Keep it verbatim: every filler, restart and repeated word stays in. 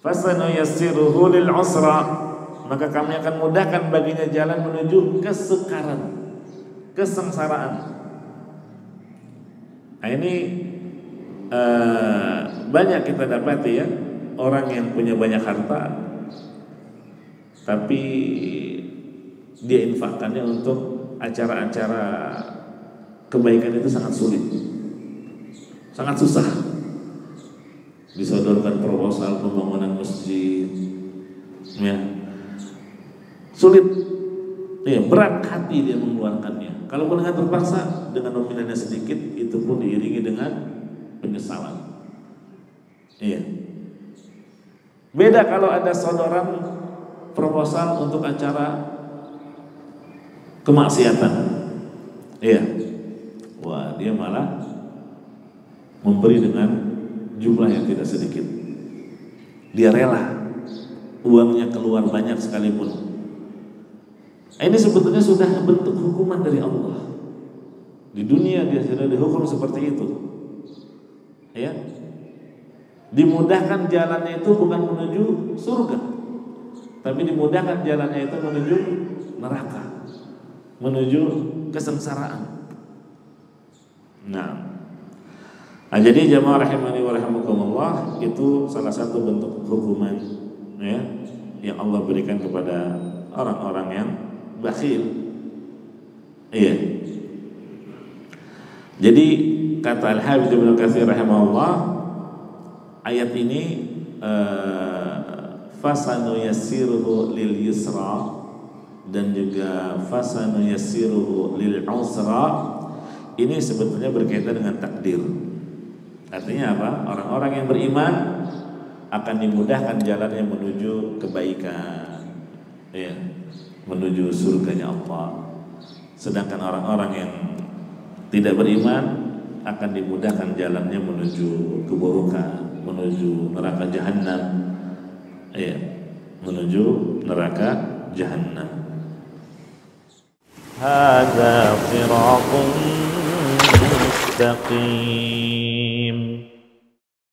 Fasanuyassiruhu lil usra, maka kami akan mudahkan baginya jalan menuju kesukaran, kesengsaraan. Nah, ini uh, banyak kita dapati ya, orang yang punya banyak harta tapi dia infakkannya untuk acara-acara kebaikan itu sangat sulit, sangat susah. Disodorkan proposal pembangunan masjid, ya, sulit, ya, berat hati dia mengeluarkannya. Kalau dengan terpaksa, dengan nominalnya sedikit, itu pun diiringi dengan penyesalan. Iya. Beda kalau ada sodoran proposal untuk acara kemaksiatan, iya, wah, dia malah memberi dengan jumlah yang tidak sedikit. Dia rela uangnya keluar banyak sekalipun. Ini sebetulnya sudah bentuk hukuman dari Allah. Di dunia dia sudah dihukum seperti itu, ya. Dimudahkan jalannya itu bukan menuju surga, tapi dimudahkan jalannya itu menuju neraka, menuju kesengsaraan. Nah, nah jadi jamaah rahimani wa rahimakumullah, itu salah satu bentuk hukuman, ya, yang Allah berikan kepada orang-orang yang bakhil. Iya. Jadi kata Al-Habib Ibnu Katsir rahimahullah, ayat ini uh, fasanu yassiruhu lil yusra dan juga fasanu yassiruhu lil usra, ini sebetulnya berkaitan dengan takdir. Artinya apa? Orang-orang yang beriman akan dimudahkan jalannya menuju kebaikan, ya, menuju surganya Allah. Sedangkan orang-orang yang tidak beriman akan dimudahkan jalannya menuju keburukan, menuju neraka jahanam, ya, menuju neraka jahanam. Hadza siratun mustaqim.